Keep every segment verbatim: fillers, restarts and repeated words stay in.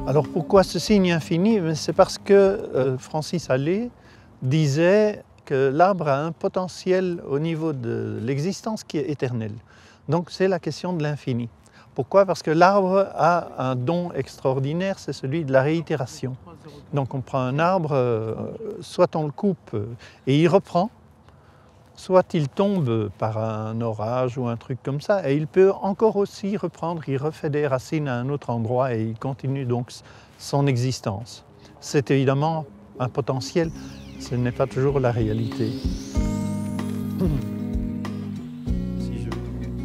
Alors pourquoi ce signe infini? C'est parce que euh, Francis Allais disait que l'arbre a un potentiel au niveau de l'existence qui est éternel. Donc c'est la question de l'infini. Pourquoi? Parce que l'arbre a un don extraordinaire, c'est celui de la réitération. Donc on prend un arbre, euh, soit on le coupe euh, et il reprend, soit il tombe par un orage ou un truc comme ça, et il peut encore aussi reprendre, il refait des racines à un autre endroit et il continue donc son existence. C'est évidemment un potentiel, ce n'est pas toujours la réalité. Si je...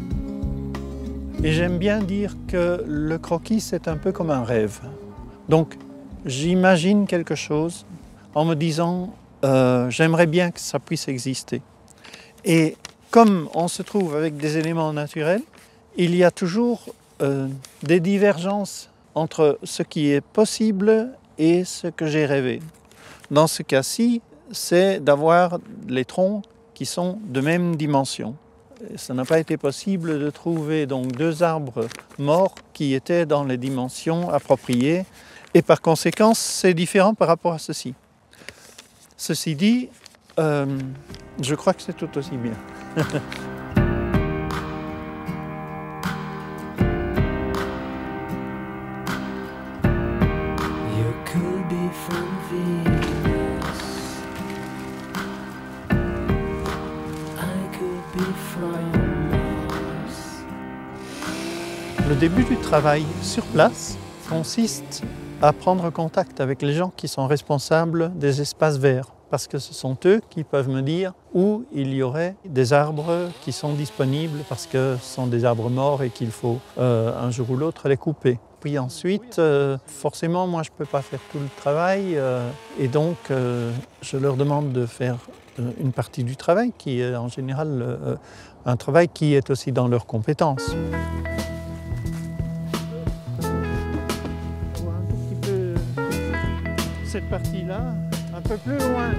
Et j'aime bien dire que le croquis, c'est un peu comme un rêve. Donc j'imagine quelque chose en me disant euh, j'aimerais bien que ça puisse exister. Et comme on se trouve avec des éléments naturels, il y a toujours euh, des divergences entre ce qui est possible et ce que j'ai rêvé. Dans ce cas-ci, c'est d'avoir les troncs qui sont de même dimension. Et ça n'a pas été possible de trouver donc deux arbres morts qui étaient dans les dimensions appropriées, et par conséquent, c'est différent par rapport à ceci. Ceci dit, Euh, je crois que c'est tout aussi bien. You could be from Venus. I could be from Mars. Le début du travail sur place consiste à prendre contact avec les gens qui sont responsables des espaces verts, parce que ce sont eux qui peuvent me dire où il y aurait des arbres qui sont disponibles, parce que ce sont des arbres morts et qu'il faut euh, un jour ou l'autre les couper. Puis ensuite, euh, forcément, moi je ne peux pas faire tout le travail, euh, et donc euh, je leur demande de faire euh, une partie du travail, qui est en général euh, un travail qui est aussi dans leurs compétences. Cette partie-là, un peu plus loin.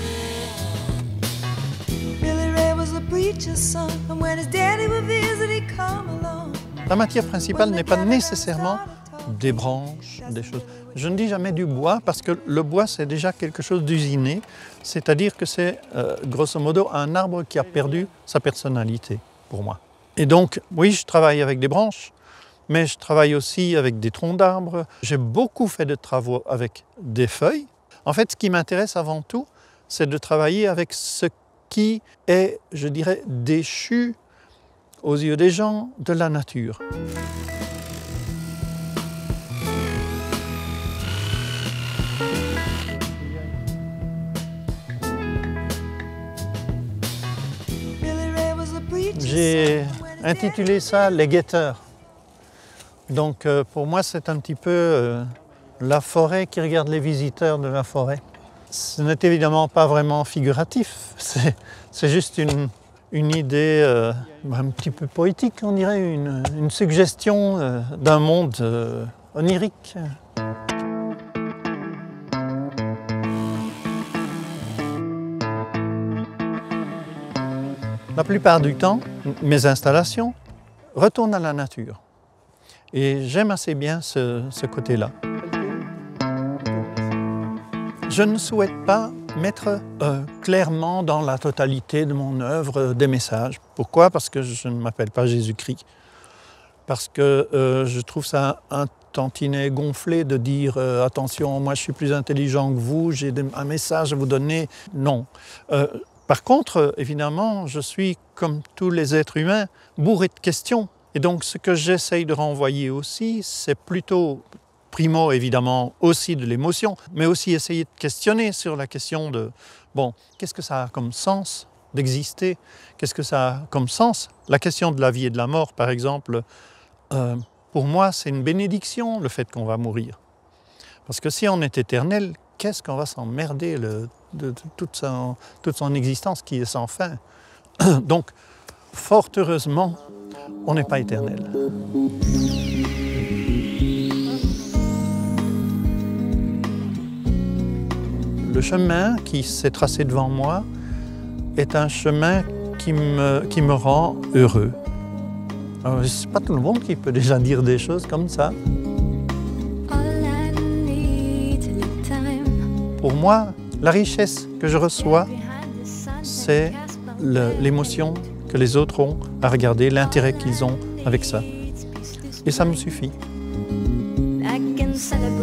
La matière principale n'est pas nécessairement des branches, des choses. Je ne dis jamais du bois parce que le bois c'est déjà quelque chose d'usiné, c'est-à-dire que c'est euh, grosso modo un arbre qui a perdu sa personnalité pour moi. Et donc oui, je travaille avec des branches, mais je travaille aussi avec des troncs d'arbres. J'ai beaucoup fait de travaux avec des feuilles. En fait, ce qui m'intéresse avant tout, c'est de travailler avec ce qui est, je dirais, déchu aux yeux des gens de la nature. J'ai intitulé ça « Les guetteurs ». Donc euh, pour moi, c'est un petit peu euh, la forêt qui regarde les visiteurs de la forêt. Ce n'est évidemment pas vraiment figuratif, c'est juste une, une idée euh, un petit peu poétique, on dirait, une, une suggestion euh, d'un monde euh, onirique. La plupart du temps, mes installations retournent à la nature. Et j'aime assez bien ce, ce côté-là. Je ne souhaite pas mettre euh, clairement dans la totalité de mon œuvre euh, des messages. Pourquoi? Parce que je ne m'appelle pas Jésus-Christ. Parce que euh, je trouve ça un tantinet gonflé de dire euh, « Attention, moi je suis plus intelligent que vous, j'ai un message à vous donner ». Non. Euh, par contre, évidemment, je suis, comme tous les êtres humains, bourré de questions. Et donc, ce que j'essaye de renvoyer aussi, c'est plutôt, primo, évidemment, aussi de l'émotion, mais aussi essayer de questionner sur la question de, bon, qu'est-ce que ça a comme sens d'exister? Qu'est-ce que ça a comme sens? La question de la vie et de la mort, par exemple, euh, pour moi, c'est une bénédiction, le fait qu'on va mourir. Parce que si on est éternel, qu'est-ce qu'on va s'emmerder de, de, de toute, son, toute son existence qui est sans fin? Donc, fort heureusement, on n'est pas éternel. Le chemin qui s'est tracé devant moi est un chemin qui me, qui me rend heureux. Ce n'est pas tout le monde qui peut déjà dire des choses comme ça. All I Pour moi, la richesse que je reçois, c'est l'émotion que les autres ont à regarder, l'intérêt qu'ils ont avec ça. Et ça me suffit. I can celebrate.